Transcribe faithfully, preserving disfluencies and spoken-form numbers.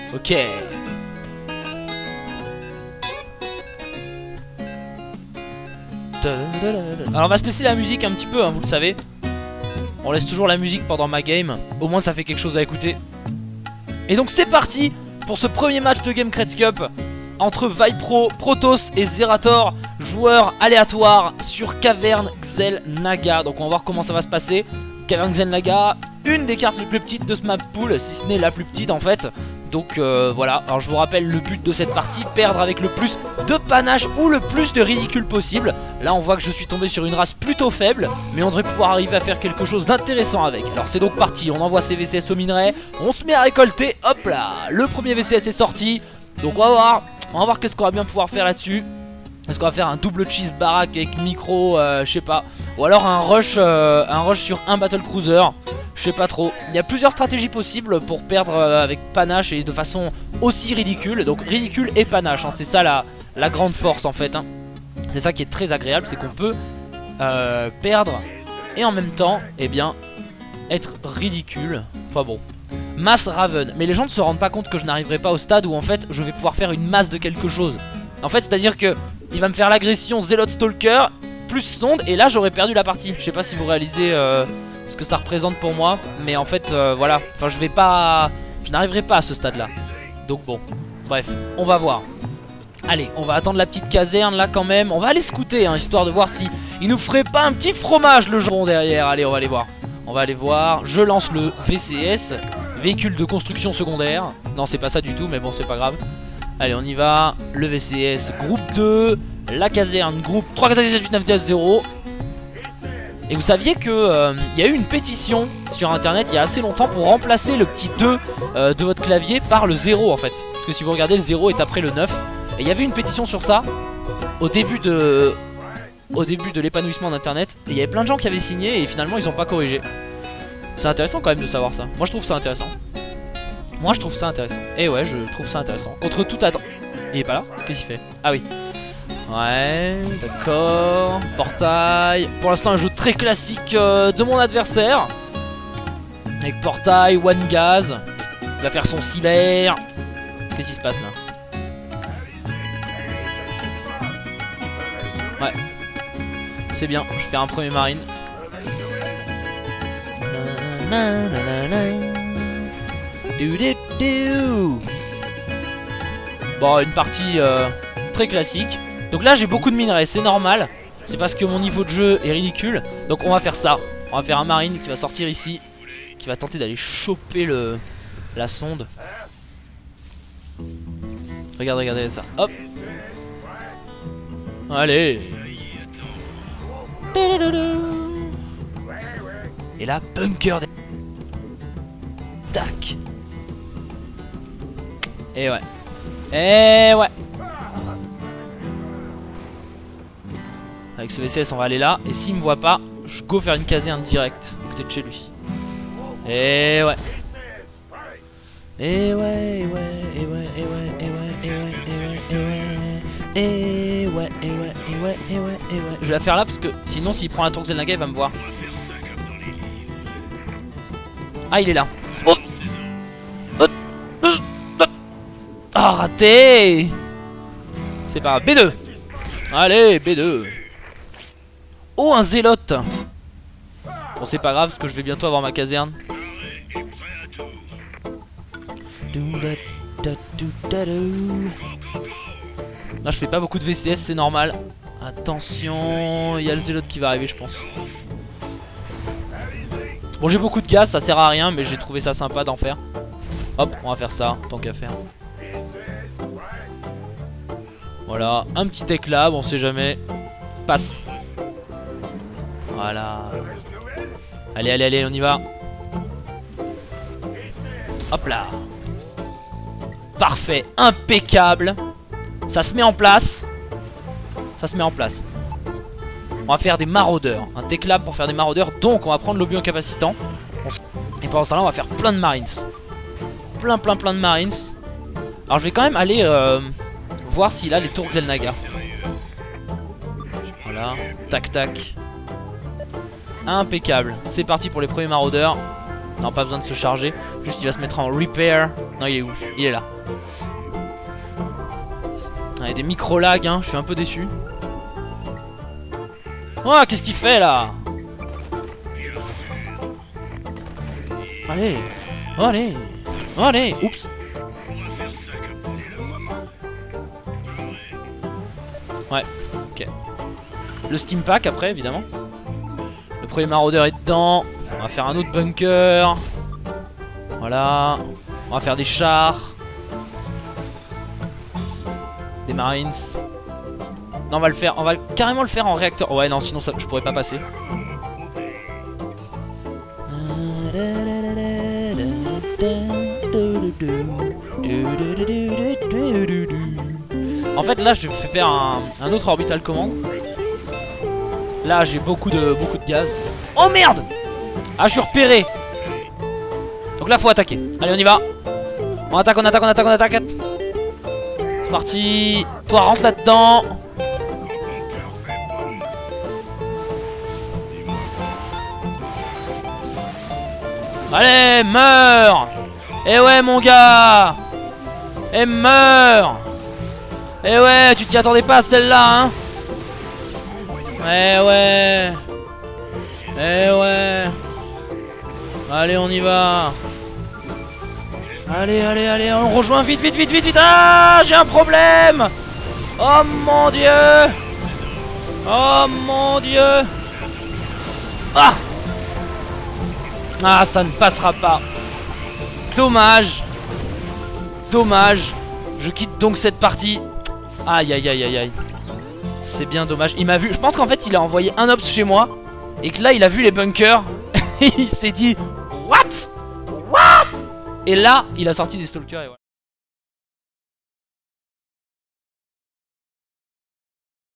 Ok. Alors on va se laisser la musique un petit peu, hein, vous le savez. On laisse toujours la musique pendant ma game. Au moins ça fait quelque chose à écouter. Et donc c'est parti pour ce premier match de Game Creds Cup entre Vipro, Protoss et Zerator, joueurs aléatoires sur Caverne Xel Naga. Donc on va voir comment ça va se passer. Caverne Xel Naga, une des cartes les plus petites de ce map pool, si ce n'est la plus petite en fait. Donc euh, voilà, alors je vous rappelle le but de cette partie, perdre avec le plus de panache ou le plus de ridicule possible. Là on voit que je suis tombé sur une race plutôt faible, mais on devrait pouvoir arriver à faire quelque chose d'intéressant avec. Alors c'est donc parti, on envoie ses V C S au minerai, on se met à récolter, hop là. Le premier V C S est sorti, donc on va voir, on va voir qu'est-ce qu'on va bien pouvoir faire là-dessus. Est-ce qu'on va faire un double cheese barack avec micro, euh, je sais pas. Ou alors un rush, euh, un rush sur un battle cruiser. Je sais pas trop. Il y a plusieurs stratégies possibles pour perdre euh, avec panache et de façon aussi ridicule. Donc ridicule et panache, hein, c'est ça la, la grande force en fait. Hein. C'est ça qui est très agréable, c'est qu'on peut euh, perdre et en même temps, eh bien, être ridicule. Enfin bon. Mass Raven. Mais les gens ne se rendent pas compte que je n'arriverai pas au stade où en fait je vais pouvoir faire une masse de quelque chose. En fait, c'est-à-dire que il va me faire l'agression Zealot Stalker plus sonde et là j'aurais perdu la partie. Je sais pas si vous réalisez euh, ce que ça représente pour moi, mais en fait euh, voilà, enfin je vais pas, je n'arriverai pas à ce stade là. Donc bon, bref, on va voir. Allez, on va attendre la petite caserne là quand même. On va aller scouter hein, histoire de voir si il nous ferait pas un petit fromage le jambon derrière. Allez, on va aller voir. On va aller voir. Je lance le V C S, véhicule de construction secondaire. Non, c'est pas ça du tout, mais bon, c'est pas grave. Allez, on y va. Le V C S, groupe deux. La caserne, groupe trois quatre sept huit neuf dix zéro. Et vous saviez que euh, y a eu une pétition sur internet il y a assez longtemps pour remplacer le petit deux euh, de votre clavier par le zéro en fait. Parce que si vous regardez, le zéro est après le neuf. Et il y avait une pétition sur ça au début de au début de l'épanouissement d'internet. Et il y avait plein de gens qui avaient signé et finalement ils ont pas corrigé. C'est intéressant quand même de savoir ça. Moi je trouve ça intéressant. Moi je trouve ça intéressant. Et ouais, je trouve ça intéressant. Contre toute attente. Il est pas là? Qu'est-ce qu'il fait? Ah oui. Ouais, d'accord. Portail. Pour l'instant un jeu très classique euh, de mon adversaire. Avec portail, one gaz. Il va faire son cyber. Qu'est-ce qui se passe là? Ouais. C'est bien, je vais faire un premier marine. Bon, une partie euh, très classique. Donc là j'ai beaucoup de minerais, c'est normal. C'est parce que mon niveau de jeu est ridicule. Donc on va faire ça. On va faire un marine qui va sortir ici, qui va tenter d'aller choper le la sonde. Regardez, regardez ça. Hop. Allez. Et là, bunker. Tac. Et ouais. Et ouais. Avec ce V C S on va aller là. Et s'il me voit pas, je go faire une caserne directe à côté de chez lui. Et ouais. Et ouais, et ouais, et ouais, et ouais, et ouais, et ouais, et ouais, et ouais, et ouais, et ouais, et ouais, et ouais, et ouais. Je vais la faire là parce que sinon s'il prend la tour Xelnaga il va me voir. Ah, il est là. Oh, oh raté. C'est pas grave. B deux. Allez, B deux. Oh, un zélote. Bon, c'est pas grave parce que je vais bientôt avoir ma caserne. Là, je fais pas beaucoup de V C S, c'est normal. Attention, il y a le zélote qui va arriver, je pense. Bon, j'ai beaucoup de gaz, ça sert à rien, mais j'ai trouvé ça sympa d'en faire. Hop, on va faire ça, tant qu'à faire. Voilà, un petit éclat, bon, on sait jamais. Passe. Voilà. Allez, allez, allez, on y va. Hop là. Parfait, impeccable. Ça se met en place. Ça se met en place. On va faire des maraudeurs. Un T-Clab pour faire des maraudeurs. Donc on va prendre l'obus incapacitant. Et pendant ce temps là on va faire plein de marines. Plein plein plein de marines. Alors je vais quand même aller euh, voir s'il a les tours Xelnaga. Voilà. Tac tac. Impeccable. C'est parti pour les premiers maraudeurs. Non, pas besoin de se charger. Juste, il va se mettre en repair. Non, il est où? Il est là. Il y a des micro-lags, hein. Je suis un peu déçu. Oh, qu'est-ce qu'il fait là? Allez. Oh, allez. Oh, allez. Oups. Ouais, ok. Le steam pack après, évidemment. Le premier maraudeur est dedans. On va faire un autre bunker. Voilà. On va faire des chars. Des marines. Non, on va le faire. On va carrément le faire en réacteur. Ouais, non, sinon ça, je pourrais pas passer. En fait, là, je vais faire un, un autre orbital command. Là, j'ai beaucoup de beaucoup de gaz. Oh merde! Ah, je suis repéré. Donc là, faut attaquer. Allez, on y va. On attaque, on attaque, on attaque, on attaque. C'est parti. Toi, rentre là-dedans. Allez, meurs. Eh ouais, mon gars. Eh, meurs. Eh ouais, tu t'y attendais pas à celle-là, hein. Eh ouais. Eh ouais. Allez, on y va. Allez, allez, allez, on rejoint vite, vite, vite, vite, vite. Ah, j'ai un problème. Oh mon dieu. Oh mon dieu. Ah. Ah, ça ne passera pas. Dommage. Dommage. Je quitte donc cette partie. Aïe, aïe, aïe, aïe, aïe. C'est bien dommage. Il m'a vu. Je pense qu'en fait, il a envoyé un ops chez moi. Et que là, il a vu les bunkers. Et il s'est dit, what? What? Et là, il a sorti des stalkers et voilà.